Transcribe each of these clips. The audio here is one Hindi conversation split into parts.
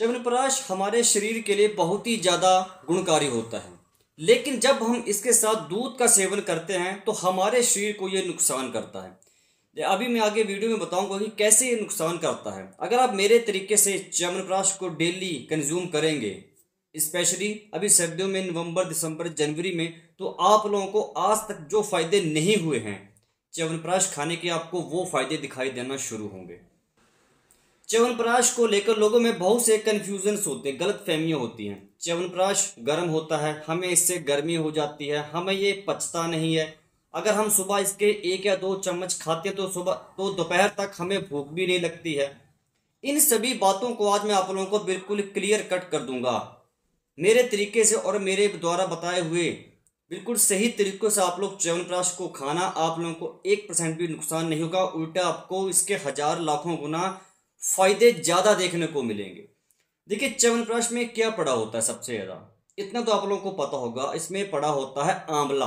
च्यवनप्राश हमारे शरीर के लिए बहुत ही ज़्यादा गुणकारी होता है, लेकिन जब हम इसके साथ दूध का सेवन करते हैं तो हमारे शरीर को ये नुकसान करता है। अभी मैं आगे वीडियो में बताऊंगा कि कैसे ये नुकसान करता है। अगर आप मेरे तरीके से च्यवनप्राश को डेली कंज्यूम करेंगे, स्पेशली अभी सर्दियों में नवंबर, दिसंबर, जनवरी में, तो आप लोगों को आज तक जो फायदे नहीं हुए हैं च्यवनप्राश खाने के, आपको वो फायदे दिखाई देना शुरू होंगे। च्यवनप्राश को लेकर लोगों में बहुत से कन्फ्यूजन्स होते हैं, गलत फहमियाँ होती हैं। च्यवनप्राश गर्म होता है, हमें इससे गर्मी हो जाती है, हमें ये पचता नहीं है। अगर हम सुबह इसके 1 या 2 चम्मच खाते हैं तो दोपहर तक हमें भूख भी नहीं लगती है। इन सभी बातों को आज मैं आप लोगों को बिल्कुल क्लियर कट कर दूंगा मेरे तरीके से, और मेरे द्वारा बताए हुए बिल्कुल सही तरीकों से आप लोग च्यवनप्राश को खाना, आप लोगों को 1% भी नुकसान नहीं होगा, उल्टा आपको इसके 1000 लाखों गुना फायदे ज़्यादा देखने को मिलेंगे। देखिए च्यवनप्राश में क्या पड़ा होता है, सबसे ज़्यादा इतना तो आप लोगों को पता होगा, इसमें पड़ा होता है आंवला।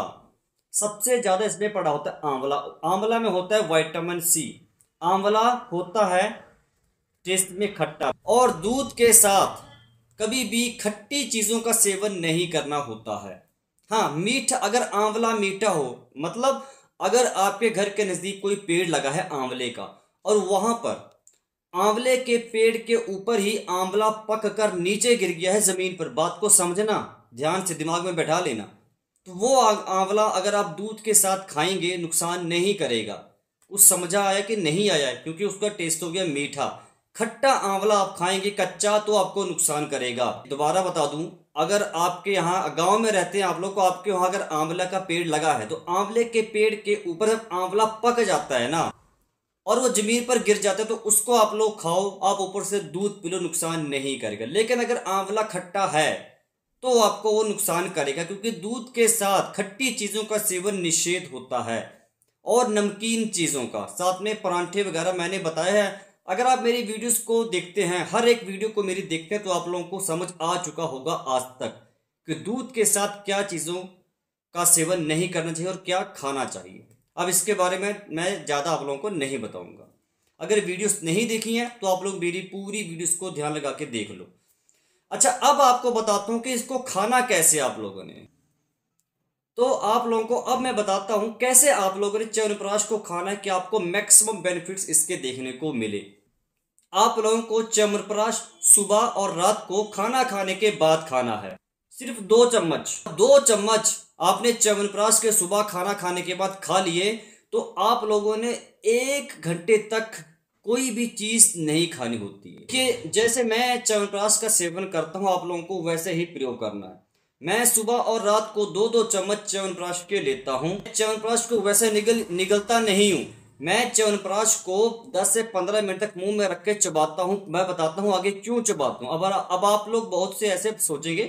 सबसे ज़्यादा इसमें पड़ा होता है आंवला। आंवला में होता है विटामिन सी। आंवला होता है टेस्ट में खट्टा, और दूध के साथ कभी भी खट्टी चीज़ों का सेवन नहीं करना होता है। हाँ, मीठा, अगर आंवला मीठा हो, मतलब अगर आपके घर के नज़दीक कोई पेड़ लगा है आंवले का, और वहाँ पर आंवले के पेड़ के ऊपर ही आंवला पक कर नीचे गिर गया है ज़मीन पर, बात को समझना, ध्यान से दिमाग में बैठा लेना, तो वो आंवला अगर आप दूध के साथ खाएंगे नुकसान नहीं करेगा। कुछ समझा आया कि नहीं आया है? क्योंकि उसका टेस्ट हो गया मीठा। खट्टा आंवला आप खाएंगे कच्चा तो आपको नुकसान करेगा। दोबारा बता दूं, अगर आपके यहाँ गांव में रहते हैं आप लोग को, आपके वहाँ अगर आंवला का पेड़ लगा है तो आंवले के पेड़ के ऊपर जब आंवला पक जाता है ना, और वो जमीन पर गिर जाता है, तो उसको आप लोग खाओ, आप ऊपर से दूध पी लो, नुकसान नहीं करेगा। लेकिन अगर आंवला खट्टा है तो आपको वो नुकसान करेगा, क्योंकि दूध के साथ खट्टी चीज़ों का सेवन निषेध होता है, और नमकीन चीज़ों का, साथ में परांठे वगैरह मैंने बताया है। अगर आप मेरी वीडियोस को देखते हैं, हर एक वीडियो को मेरी देखते हैं, तो आप लोगों को समझ आ चुका होगा आज तक कि दूध के साथ क्या चीज़ों का सेवन नहीं करना चाहिए और क्या खाना चाहिए। अब इसके बारे में मैं ज़्यादा आप लोगों को नहीं बताऊंगा। अगर वीडियोस नहीं देखी हैं तो आप लोग मेरी पूरी वीडियोस को ध्यान लगा के देख लो। अच्छा, अब आपको बताता हूँ कि इसको खाना कैसे आप लोगों ने। तो आप लोगों को अब मैं बताता हूँ कैसे आप लोगों ने च्यवनप्राश को खाना है कि आपको मैक्सिमम बेनिफिट्स इसके देखने को मिले। आप लोगों को च्यवनप्राश सुबह और रात को खाना खाने के बाद खाना है। सिर्फ 2 चम्मच आपने च्यवनप्राश के सुबह खाना खाने के बाद खा लिए, तो आप लोगों ने 1 घंटे तक कोई भी चीज़ नहीं खानी होती है। कि जैसे मैं च्यवनप्राश का सेवन करता हूँ, आप लोगों को वैसे ही प्रयोग करना है। मैं सुबह और रात को 2-2 चम्मच च्यवनप्राश के लेता हूँ। च्यवनप्राश को वैसे निगलता नहीं हूँ, मैं च्यवनप्राश को 10 से 15 मिनट तक मुंह में रख के चबाता हूँ। मैं बताता हूँ आगे क्यों चबाता हूँ। अब आप लोग बहुत से ऐसे सोचेंगे,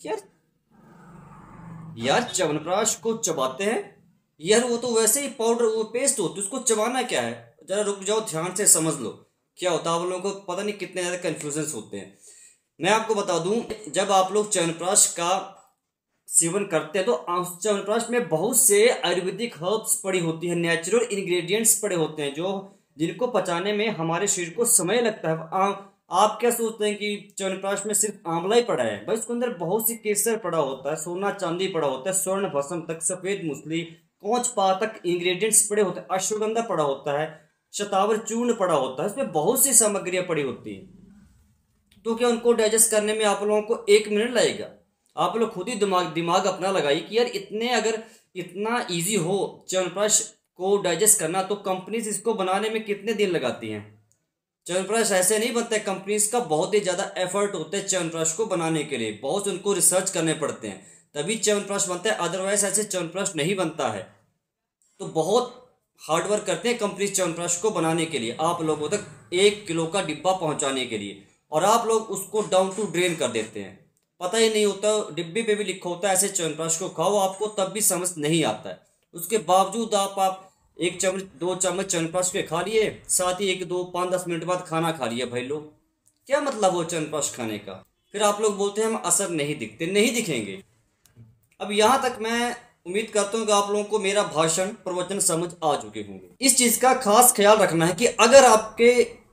यार च्यवनप्राश को चबाते हैं यार, वो तो वैसे ही पाउडर, वो पेस्ट होती है, उसको चबाना क्या है? जरा रुक जाओ, ध्यान से समझ लो क्या होता है। आप लोगों को पता नहीं कितने ज़्यादा कन्फ्यूजन्स होते हैं। मैं आपको बता दूं, जब आप लोग च्यवनप्राश का सेवन करते हैं तो च्यवनप्राश में बहुत से आयुर्वेदिक हर्ब्स पड़ी होती है, नेचुरल इंग्रेडिएंट्स पड़े होते हैं, जिनको पचाने में हमारे शरीर को समय लगता है। आप क्या सोचते हैं कि च्यवनप्राश में सिर्फ आंवला ही पड़ा है? भाई उसके अंदर बहुत सी केसर पड़ा होता है, सोना चांदी पड़ा होता है, स्वर्ण भस्म तक, सफेद मूसली, कोंच पातक इंग्रेडिएंट्स पड़े होते हैं, अश्वगंधा पड़ा होता है, शतावर चूर्ण पड़ा होता है, इसमें बहुत सी सामग्रियां पड़ी होती हैं। तो क्या उनको डाइजेस्ट करने में आप लोगों को 1 मिनट लगेगा? आप लोग खुद ही दिमाग अपना लगाइए कि यार अगर इतना ईजी हो च्यवनप्राश को डाइजेस्ट करना, तो कंपनीज इसको बनाने में कितने दिन लगाती हैं? च्यवनप्राश ऐसे नहीं बनता है, कंपनीज का बहुत ही ज़्यादा एफर्ट होता है च्यवनप्राश को बनाने के लिए, बहुत उनको रिसर्च करने पड़ते हैं तभी च्यवनप्राश बनता है, अदरवाइज ऐसे च्यवनप्राश नहीं बनता है। तो बहुत हार्डवर्क करते हैं कंपनीज च्यवनप्राश को बनाने के लिए, आप लोगों तक 1 किलो का डिब्बा पहुंचाने के लिए, और आप लोग उसको डाउन टू ड्रेन कर देते हैं। पता ही नहीं होता, डिब्बे पे भी लिखा होता है ऐसे च्यवनप्राश को खाओ, आपको तब भी समझ नहीं आता है। उसके बावजूद आप 1 चम्मच 2 चम्मच च्यवनप्राश के खा लिए, साथ ही 1, 2, 5, 10 मिनट बाद खाना खा लिया। भाई लोग, क्या मतलब हो च्यवनप्राश खाने का? फिर आप लोग बोलते हैं हम असर नहीं दिखते, नहीं दिखेंगे। अब यहाँ तक मैं उम्मीद करता हूँ कि आप लोगों को मेरा भाषण प्रवचन समझ आ चुके होंगे। इस चीज़ का खास ख्याल रखना है कि अगर आपके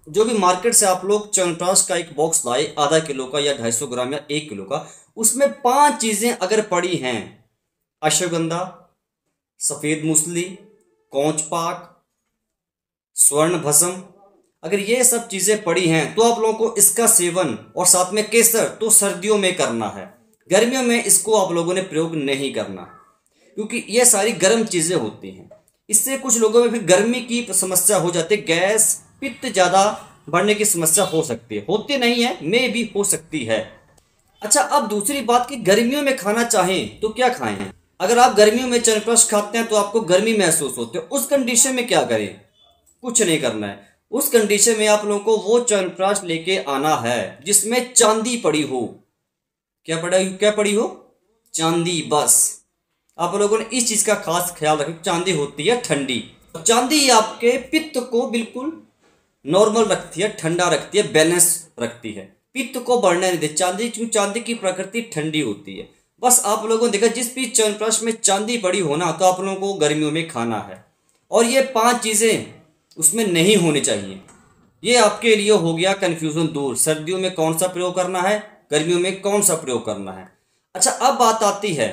जो भी मार्केट से आप लोग च्यवनप्राश का एक बॉक्स लाए, आधा किलो का या 250 ग्राम या 1 किलो का, उसमें 5 चीजें अगर पड़ी हैं, अश्वगंधा, सफेद मूसली, कौचपाक, स्वर्ण भस्म, अगर ये सब चीजें पड़ी हैं तो आप लोगों को इसका सेवन, और साथ में केसर, तो सर्दियों में करना है। गर्मियों में इसको आप लोगों ने प्रयोग नहीं करना, क्योंकि ये सारी गर्म चीजें होती हैं। इससे कुछ लोगों में फिर गर्मी की समस्या हो जाती है, गैस, पित्त ज्यादा बढ़ने की समस्या हो सकती है, होती नहीं है, में भी हो सकती है। अच्छा, अब दूसरी बात कि गर्मियों में खाना चाहें तो क्या खाएं। अगर आप गर्मियों में च्यवनप्राश खाते हैं तो आपको गर्मी महसूस होती है, उस कंडीशन में क्या करें, कुछ नहीं करना है। उस कंडीशन में आप लोगों को वो च्यवनप्राश लेके आना है जिसमें चांदी पड़ी हो। क्या पड़ी हो, चांदी। बस आप लोगों ने इस चीज का खास ख्याल रखें, चांदी होती है ठंडी। चांदी आपके पित्त को बिल्कुल नॉर्मल रखती है, ठंडा रखती है, बैलेंस रखती है, पित्त को बढ़ने नहीं देती चांदी, क्योंकि चांदी की प्रकृति ठंडी होती है। बस आप लोगों ने देखा, जिस भी च्यवनप्राश में चांदी पड़ी होना तो आप लोगों को गर्मियों में खाना है, और ये 5 चीजें उसमें नहीं होनी चाहिए। ये आपके लिए हो गया कन्फ्यूजन दूर, सर्दियों में कौन सा प्रयोग करना है, गर्मियों में कौन सा प्रयोग करना है। अच्छा, अब बात आती है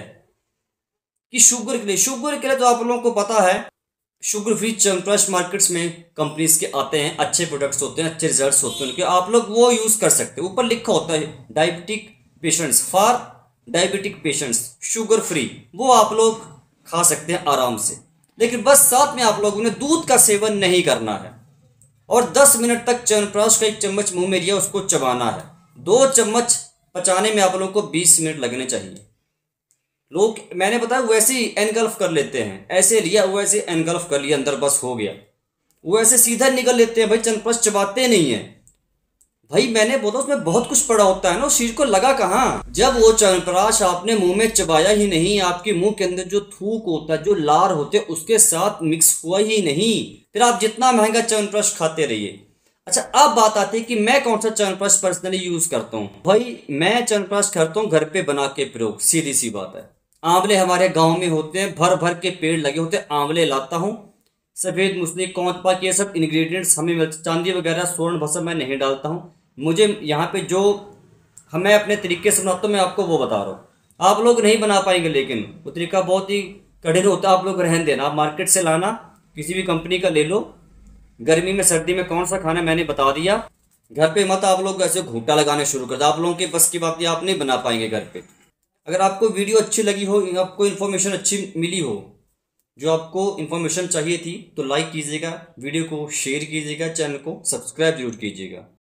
कि शुगर के लिए तो आप लोगों को पता है, शुगर फ्री च्यवनप्राश मार्केट्स में कंपनीज के आते हैं, अच्छे प्रोडक्ट्स होते हैं, अच्छे रिजल्ट्स होते हैं उनके, आप लोग वो यूज कर सकते हैं। ऊपर लिखा होता है diabetic patients, for diabetic patients sugar free, वो आप लोग खा सकते हैं आराम से। लेकिन बस साथ में आप लोगों ने दूध का सेवन नहीं करना है, और 10 मिनट तक च्यवनप्राश का 1 चम्मच मुंह में लिया, उसको चबाना है। 2 चम्मच पचाने में आप लोगों को 20 मिनट लगने चाहिए। लोग, मैंने बताया, वैसे ही एनगल्फ कर लेते हैं, ऐसे लिया वैसे एनगल्फ कर लिया, अंदर बस हो गया, वो ऐसे सीधा निकल लेते हैं। भाई च्यवनप्राश चबाते नहीं है भाई, मैंने बोला उसमें बहुत कुछ पड़ा होता है ना, शरीर को लगा कहाँ। जब वो च्यवनप्राश आपने मुंह में चबाया ही नहीं, आपके मुंह के अंदर जो थूक होता है, जो लार होते हैं, उसके साथ मिक्स हुआ ही नहीं, फिर आप जितना महंगा च्यवनप्राश खाते रहिए। अच्छा, अब बात आती है कि मैं कौन सा च्यवनप्राश पर्सनली यूज करता हूँ। भाई मैं च्यवनप्राश करता हूँ घर पे बना के प्रयोग, सीधी सी बात है। आंवले हमारे गाँव में होते हैं, भर भर के पेड़ लगे होते हैं, आंवले लाता हूँ। सफेद मूसली, कौचपाक, ये सब इंग्रेडिएंट्स हमें मिलते, चांदी वगैरह, स्वर्ण भस्म मैं नहीं डालता हूँ। मुझे यहाँ पे जो हमें अपने तरीके से बनाता हूँ, मैं आपको वो बता रहा हूँ। आप लोग नहीं बना पाएंगे, लेकिन वो तरीका बहुत ही कठिन होता है, आप लोग रहने देना। आप मार्केट से लाना, किसी भी कंपनी का ले लो। गर्मी में सर्दी में कौन सा खाना मैंने बता दिया। घर पे मत आप लोग ऐसे घूंटा लगाने शुरू कर दो, आप लोगों के बस की बात, आप नहीं बना पाएंगे घर पे। अगर आपको वीडियो अच्छी लगी हो, आपको इन्फॉर्मेशन अच्छी मिली हो, जो आपको इन्फॉर्मेशन चाहिए थी, तो लाइक कीजिएगा, वीडियो को शेयर कीजिएगा, चैनल को सब्सक्राइब जरूर कीजिएगा।